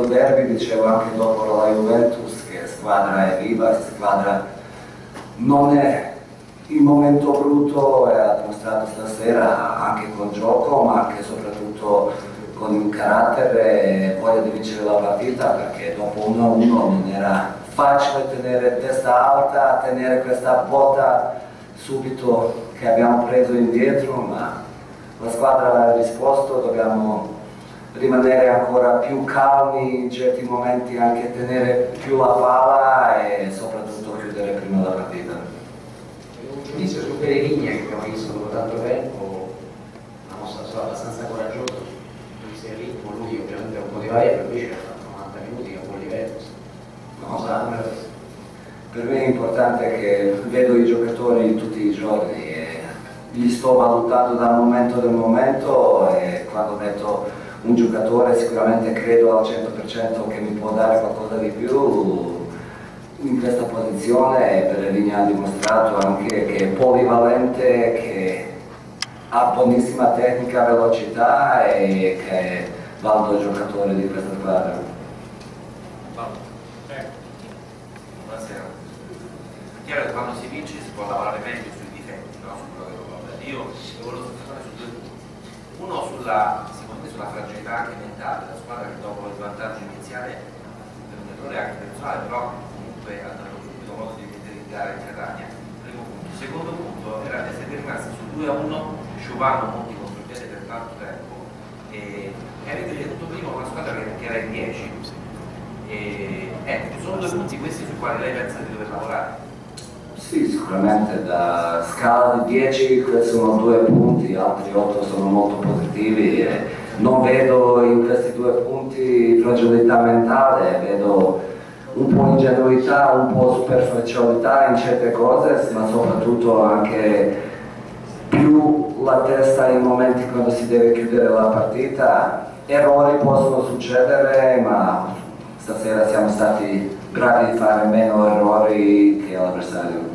derby, dicevo anche dopo la Juventus, che squadra è viva, squadra non è il momento brutto, e ha dimostrato stasera anche col gioco, ma anche e soprattutto con il carattere e voglia di vincere la partita, perché dopo 1-1 non era facile tenere testa alta, tenere questa botta subito che abbiamo preso indietro, ma la squadra ha risposto. Dobbiamo rimanere ancora più calmi in certi momenti, anche tenere più la palla e soprattutto chiudere prima la partita. Un giudizio su Pellegrini che abbiamo visto dopo tanto tempo, una mossa abbastanza coraggiosa, visto il ritmo, lui ovviamente è un po' di varia, però invece ha fatto 90 minuti a buon livello. Per me è importante che vedo i giocatori tutti i giorni e li sto valutando dal momento del momento, e quando metto un giocatore sicuramente credo al 100% che mi può dare qualcosa di più in questa posizione, e Pellegrini ha dimostrato anche che è polivalente, che ha buonissima tecnica, velocità e che è valido giocatore di questa squadra. Buonasera. È chiaro che quando si vince si può lavorare meglio sui difetti, no? Su quello che lo va. Io volevo soffermare su due punti. Uno secondo me sulla fragilità anche mentale della squadra, che dopo il vantaggio iniziale per un errore anche personale, però comunque ha dato subito modo di mettere in gara in Catania. Primo punto. Secondo punto era che siete rimasti sul 2-1, sciovando molti contro il piede per tanto tempo, e avete tenuto prima una squadra che era in 10. Sono due punti questi sui quali lei pensa di dover lavorare? Sì, sicuramente da scala di 10 questi sono 2 punti, altri 8 sono molto positivi, e non vedo in questi 2 punti fragilità mentale, vedo un po' ingenuità, un po' superficialità in certe cose, ma soprattutto anche più la testa in momenti quando si deve chiudere la partita. Errori possono succedere, ma stasera siamo stati bravi di fare meno errori che l'avversario.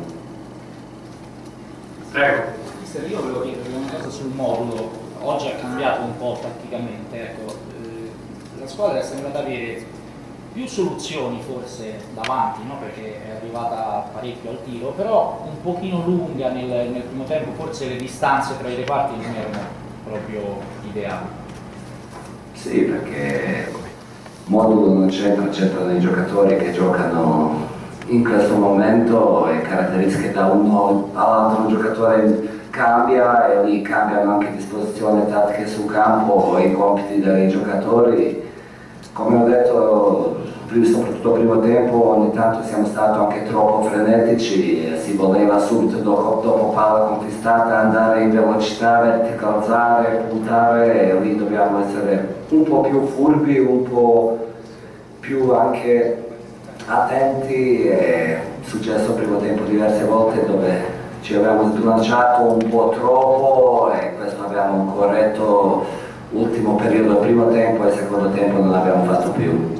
Prego. Mister, io volevo chiedervi una cosa sul modulo. Oggi ha cambiato un po' tatticamente, ecco. La squadra sembra avere più soluzioni forse davanti, no? Perché è arrivata parecchio al tiro, però un pochino lunga nel primo tempo, forse le distanze tra i reparti non erano proprio ideali. Sì, perché modulo non c'entrano i giocatori che giocano in questo momento, e caratteristiche da uno all'altro giocatore cambia, e lì cambiano anche disposizioni tattiche sul campo e i compiti dei giocatori. Come ho detto, soprattutto primo tempo, ogni tanto siamo stati anche troppo frenetici, si voleva subito dopo palla conquistata andare in velocità, verticalizzare, puntare, e lì dobbiamo essere un po' più furbi, un po' più anche attenti. È successo primo tempo diverse volte dove ci avevamo sbilanciato un po' troppo, e questo abbiamo corretto ultimo periodo, primo tempo, e secondo tempo non abbiamo fatto più.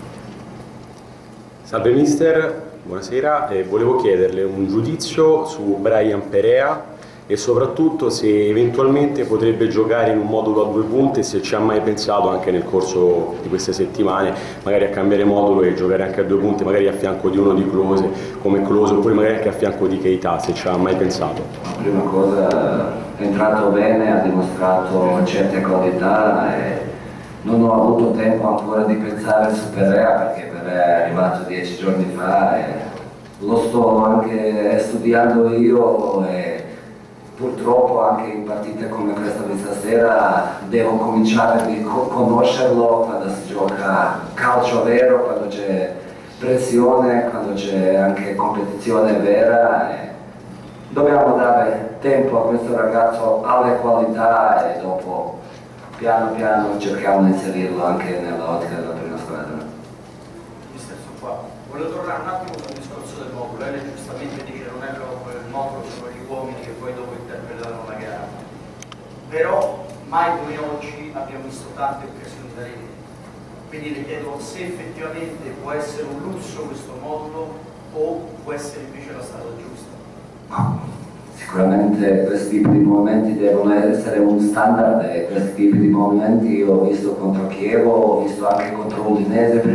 Salve mister, buonasera. Volevo chiederle un giudizio su Bryan Perea e soprattutto se eventualmente potrebbe giocare in un modulo a 2 punte, e se ci ha mai pensato anche nel corso di queste settimane magari a cambiare modulo e giocare anche a 2 punte, magari a fianco di uno di Klose come Klose, oppure magari anche a fianco di Keita, se ci ha mai pensato. La prima cosa, è entrato bene, ha dimostrato certe qualità, e non ho avuto tempo ancora di pensare su Perea, perché Perea è arrivato 10 giorni fa e lo sto anche studiando io, e purtroppo anche in partite come questa di stasera devo cominciare a conoscerlo quando si gioca calcio vero, quando c'è pressione, quando c'è anche competizione vera, e dobbiamo dare tempo a questo ragazzo alle qualità, e dopo piano piano cerchiamo di inserirlo anche nell'ottica della prima squadra. Mister, sono qua. Volevo tornare un attimo sul discorso del modulo. Lei giustamente dice non è il modulo, sono gli uomini che poi dopo interpretano la gara. Però mai come oggi abbiamo visto tante occasioni da rete. Quindi le chiedo se effettivamente può essere un lusso questo modulo o può essere invece la strada giusta. Sicuramente questi tipi di movimenti devono essere un standard, e questi tipi di movimenti ho visto contro Chievo, ho visto anche contro Udinese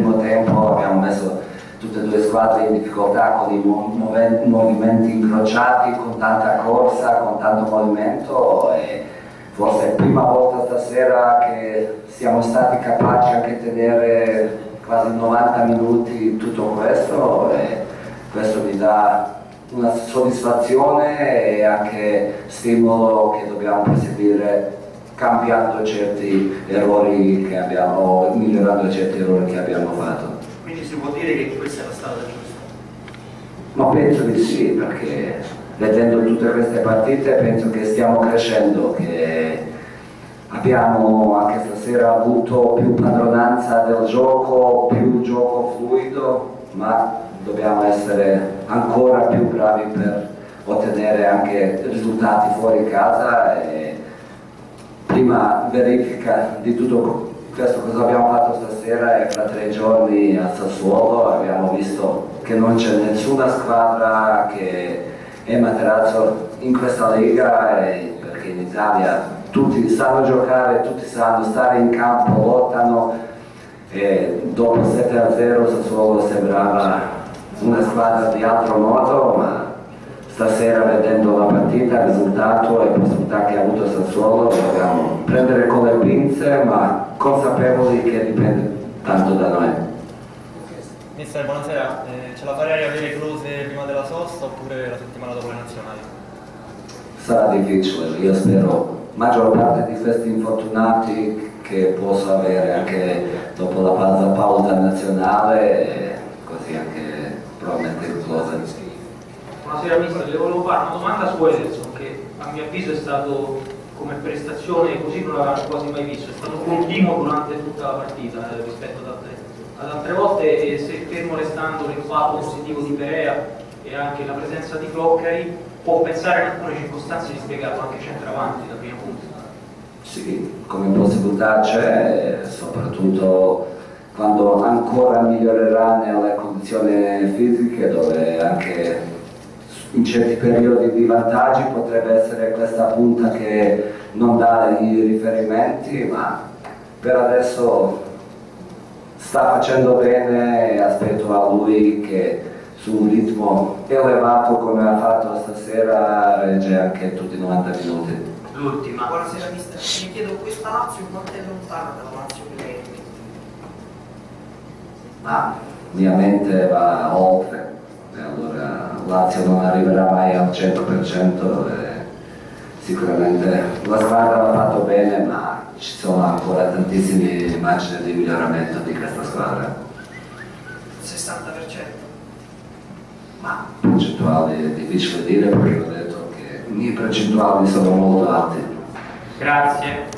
tutte e due squadre in difficoltà con i movimenti incrociati, con tanta corsa, con tanto movimento, e forse è la prima volta stasera che siamo stati capaci anche di tenere quasi 90 minuti tutto questo, e questo mi dà una soddisfazione e anche stimolo che dobbiamo proseguire cambiando certi errori che abbiamo, migliorando certi errori che abbiamo fatto. Quindi si può dire che questa è la strada giusta? Ma penso di sì, perché vedendo tutte queste partite penso che stiamo crescendo, che abbiamo anche stasera avuto più padronanza del gioco, più gioco fluido, ma dobbiamo essere ancora più bravi per ottenere anche risultati fuori casa. E prima verifica di tutto questo cosa abbiamo fatto stasera è fra 3 giorni a Sassuolo. Abbiamo visto che non c'è nessuna squadra che è Materazzo in questa Lega, perché in Italia tutti sanno giocare, tutti sanno stare in campo, lottano, e dopo 7-0 Sassuolo sembrava una squadra di altro modo, ma stasera vedendo la partita, il risultato e le possibilità che ha avuto Sassuolo dobbiamo prendere con le pinze, ma consapevoli che dipende tanto da noi. Mister, buonasera, ce la farei a avere Klose prima della sosta oppure la settimana dopo le nazionali? Sarà difficile, io spero maggior parte di questi infortunati che posso avere anche dopo la pausa nazionale, e così anche probabilmente il Klose. Buonasera mister, le volevo fare una domanda su Ederson, che a mio avviso è stato, come prestazione così non l'avevamo quasi mai visto, è stato continuo durante tutta la partita rispetto ad altre volte, e se fermo restando l'impatto positivo di Perea e anche la presenza di Floccari, può pensare in alcune circostanze di spiegarlo anche centravanti da prima punta? Sì, come possibilità c'è, soprattutto quando ancora migliorerà nelle condizioni fisiche, dove anche in certi periodi di vantaggi potrebbe essere questa punta che non dà i riferimenti, ma per adesso sta facendo bene e aspetto a lui che su un ritmo elevato come ha fatto stasera regge anche tutti i 90 minuti. L'ultima. Buonasera mister, mi chiedo, questa Lazio quanto è lontana dalla Lazio che lei è? Ma mia mente va oltre, e allora Lazio non arriverà mai al 100%, e sicuramente la squadra l'ha fatto bene, ma ci sono ancora tantissime margini di miglioramento di questa squadra. 60%? Ma percentuali è difficile dire, perché ho detto che i miei percentuali sono molto alti. Grazie.